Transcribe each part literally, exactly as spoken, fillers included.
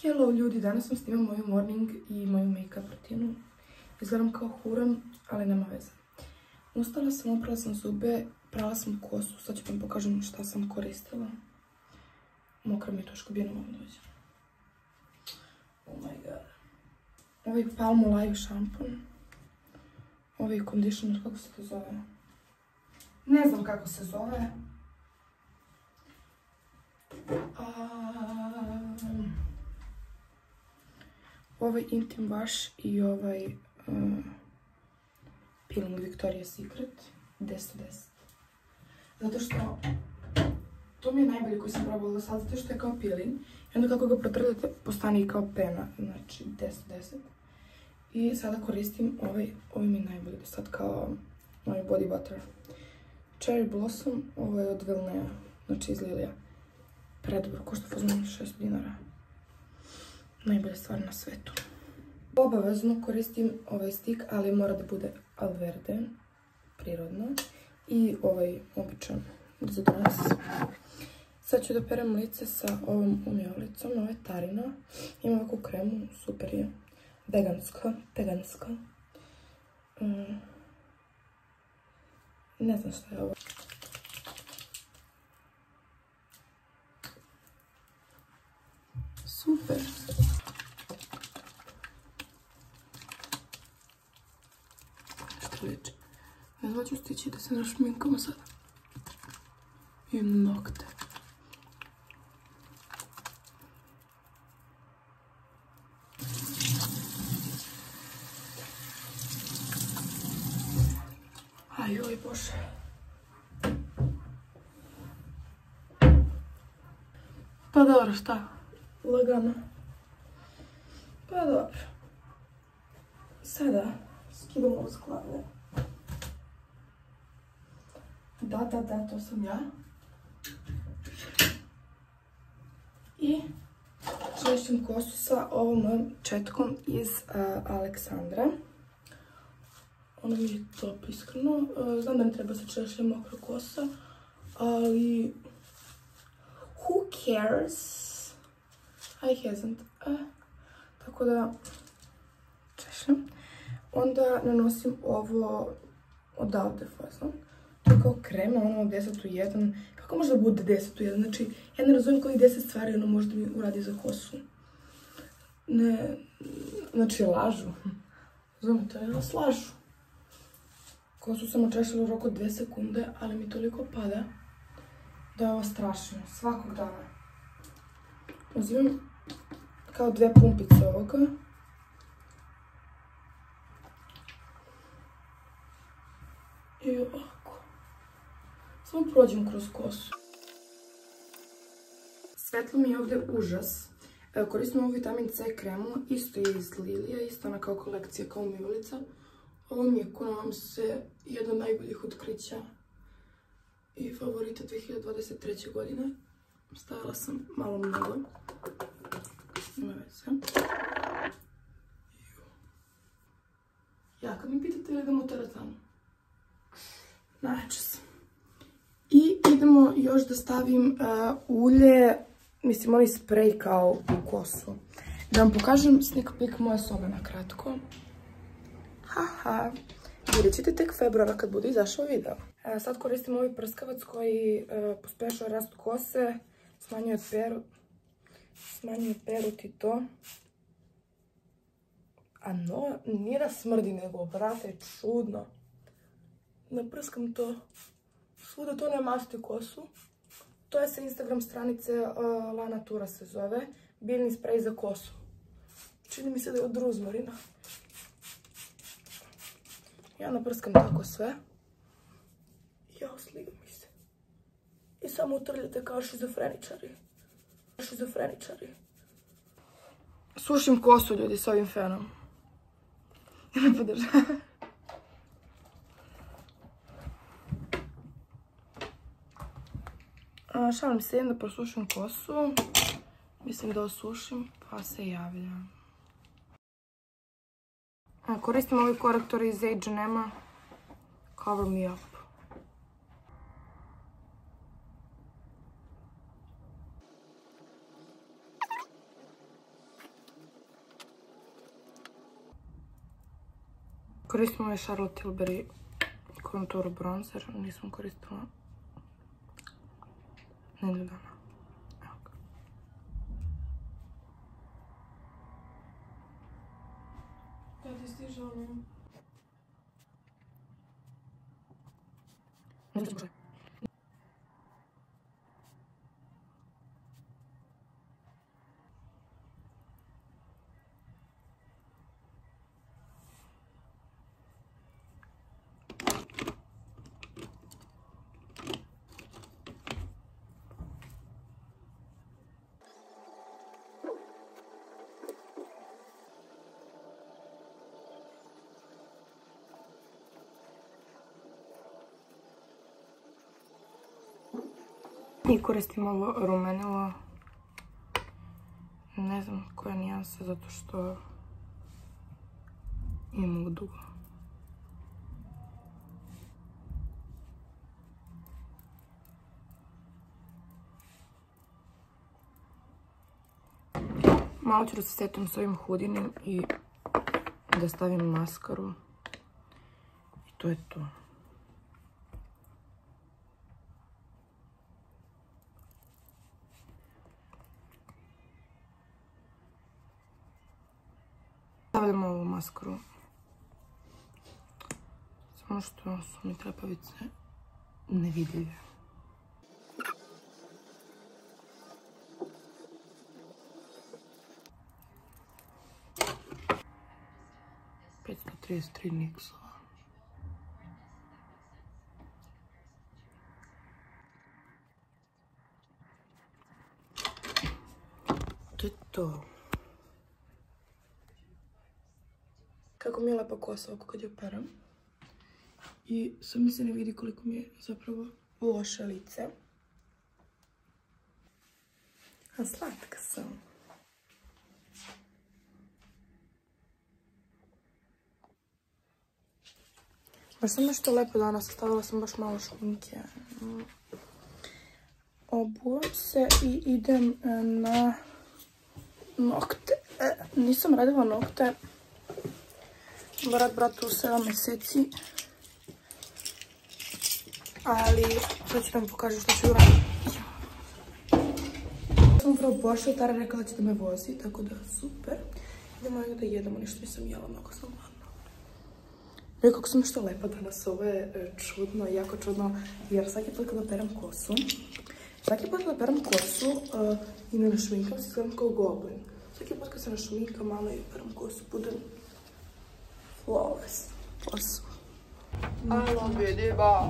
Hello ljudi, danas sam snimam moju morning i moju make-up rutinu. Izgledam kao huran, ali nema veze. Ustala sam, oprala sam zube, prala sam kosu, sad ću vam pokažem šta sam koristila. Mokra mi je to škobina, vam dođe. Oh my god. Ovaj Palmolive šampon. Ovaj conditioner, kako se to zove? Ne znam kako se zove. Um, ovaj Intim Wash i ovaj uh, peeling Victoria's Secret deset od deset. Zato što to mi je najbolje koji sam probala do sad, zato što je kao peeling i onda kako ga protrljate postane i kao pena, znači deset od deset. I sada koristim ovaj, ovaj mi je najbolji do sad kao moj body butter. Cherry Blossom, ovo je od Vilnea, znači iz Lilija. Predobro, košta fazon šest dinara. Najbolja stvar na svetu. Obavezno koristim ovaj stik, ali mora da bude Alverde, prirodno. I ovaj običan za danas. Sad ću da perem lice sa ovom umivlicom, ovo je Tarina. Ima ovakvu kremu, super je. Veganska, veganska. Mm. Ne znam šta je ovo. Super. Što liči? Jedva ću stići da se našminkamo sada. Imam nokte. Aj, oj, bože. Pa dobro, šta? Lagano. Pa dobro. Sada skidamo ovo skladne. Da, da, da, to sam ja. I češćem kosu sa ovom mojom četkom iz uh, Aleksandra. Ono mi je top, iskreno. Uh, znam da ne treba se češlja mokra kosa, ali who cares? I hasn't. Uh, tako da češljam. Onda nanosim ovo odavde fazon. To je kao krema, ono ima deset u jedan. Kako može da bude deset u jedan? Znači, ja ne razumijem koji deset stvari ono može da mi uradi za kosu. Ne, znači lažu. Razumite, ja slažu. Kosu sam očešljala u roku dve sekunde, ali mi toliko pada da je ovo strašno. Svakog dana. Uzimam kao dve pumpice ovoga. I ovako. Samo prođem kroz kosu. Svetlo mi je ovdje užas. Koristim ovu vitamin C kremu, isto je iz Lilija, isto ona kao kolekcija, kao umivalica. Ovo mi je, ko nam se, jedna od najboljih otkrića i favorita dve hiljade dvadeset treće. godine. Stavila sam malo mnogo. Nema veze. Ja, kad mi pitate da idemo u teretanu. Najče sam. I idemo još da stavim uh, ulje, mislim onaj sprej kao u kosu. Da vam pokažem sneak peek moje sobe na kratko. Haha, vidjet ćete tek februara kad bude izašao video. E, sad koristim ovaj prskavac koji e, pospešuje rast kose, smanjuje peru, smanjuje perut i to. A no, nije da smrdi, nego, brate, čudno. Naprskam to. Svuda to ne masti kosu. To je sa Instagram stranice uh, La Natura se zove. Biljni sprej za kosu. Čini mi se da je od ruzmarina. Ja naprskam tako sve. Jao, sliga mi se. I samo utrljate kao šizofreničari. Šizofreničari. Sušim kosu, ljudi, s ovim fenom. Ne podržavam. Šalim se, idem da prosušim kosu. Mislim da osušim, pa se javljam. Koristim ovaj korektor iz H and M-a. Cover Me Up. Koristim ovaj Charlotte Tilbury Contour Bronzer. Nisam koristila nedelju dana. Evo ga. Kada ti stiže ono? Ne znam što je. I koristim ovo rumenilo. Ne znam koja nijansa, zato što imam dugo. Malo ću da se setim s ovim hudinim i da stavim maskaru. I to je to. Stavljam ovu maskaru. Samo što su mi trepavice nevidljive. petsto trideset tri niksova. To je to. Kako mi je lepa kosa oko kad je operam. I sad mi se ne vidi koliko mi je zapravo loše lice. A slatka sam. Baš sam nešto lepo danas, stavila sam baš malo šminke. Obuvam se i idem na nokte. E, nisam radila nokte. Brat, bratu, sedam mjeseci. Ali, sad ću da vam pokažem što ću uraditi. Sam upravo pošla, Tara rekla da će da me vozi, tako da super. Idemo da jedemo, ništa nisam jela, mnogo sam gladna. Joj, kako sam nešto lepa danas, ovo je čudno, jako čudno, jer svaki put kada operam kosu, svaki put kada operam kosu uh, i ne našminkam se, izgledam kao goblin. Svaki put kada se našminkam malo i operam kosu, budem flawless. Awesome. Alo, vidi, ba.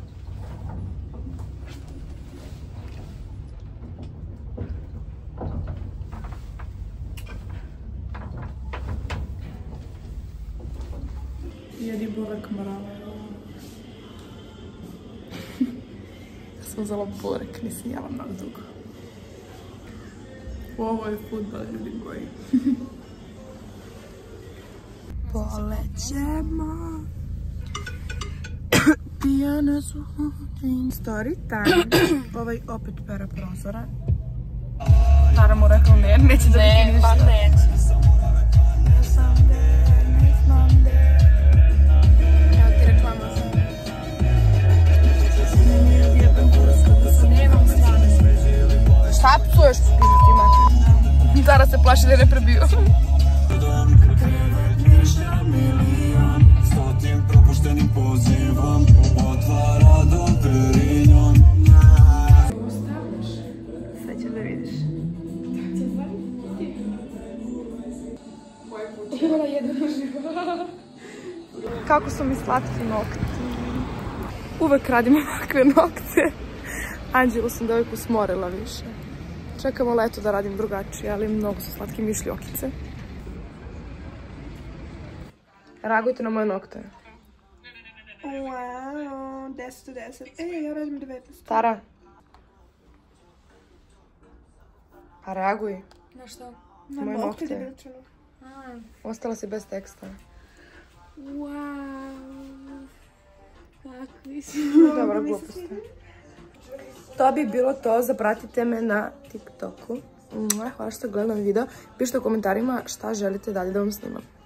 Jedi burek mrava. Ja sam uzela burek, nisam jela mnogo dugo. Ovo je fudbal, ljudi moji. Polećemo. Pijane su hodin. Story time. Ovaj opet pera prozora. Tara mu rekla ne, neće da vidi ništa. Ne, pa neće. Ne znam de, ne znam de. Evo ti reklama sam. Nemam stvarno. Šta psuješ ti imate? Tara se plaši da je ne prebio. Stotim propuštenim pozivom otvara Dom Perignon. Sad ću da vidiš. Ima jedan živa. Kako su mi slatki nokti. Uvek radim ovakve nokte. Anđelu sam devojku smorila više. Čekamo leto da radim drugačije, ali mnogo su slatki mišljokice. Reagujte na moje nokte. Wow, deset od deset. E, ja radim devetnaest. Tara. A reaguj. Na šta? Na moje nokte. Ostala si bez teksta. Wow. Kakvi su. Dobro, gluposti. To bi bilo to. Zapratite me na TikToku. Hvala što gledam video. Pišite u komentarima šta želite dalje da vam snimam.